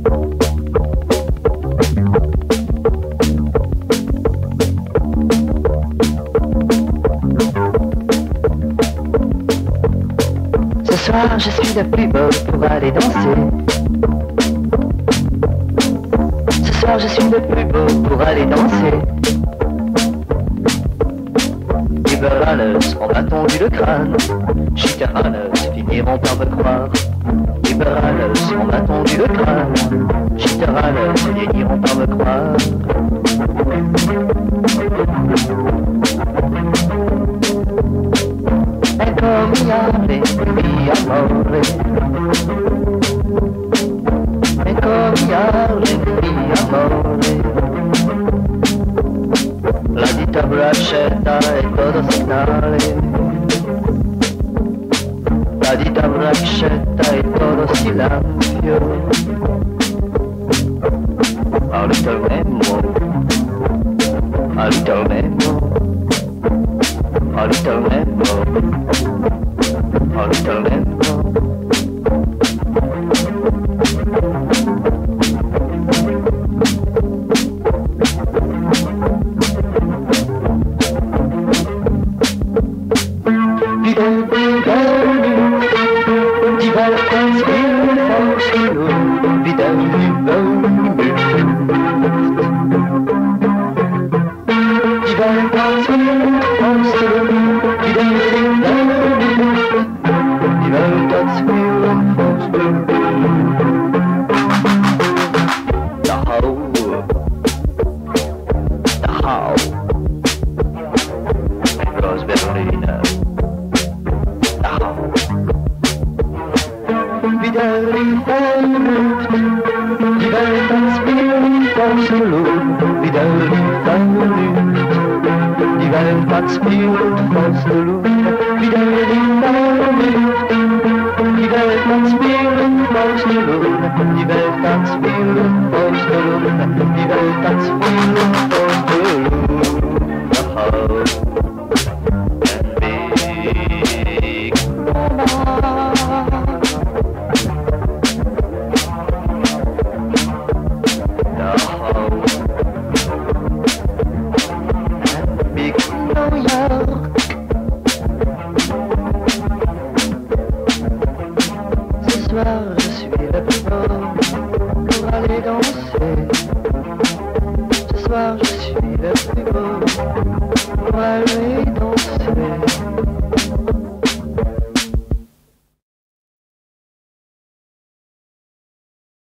Ce soir je suis la plus beau pour aller danser. Ce soir je suis le plus beau pour aller danser. Libérales on m'a tendu le crâne, chicaranes finiront par me croire. Libérales on m'a tendu le crâne, chicaranes finiront par me croire. Encomiare mi amore, encomiare mi amore. La dita bracetta è todo segnale, la dita bracetta è todo silenzio. A little memo, a little memo, a little memo, a little memo. Die Welt ganz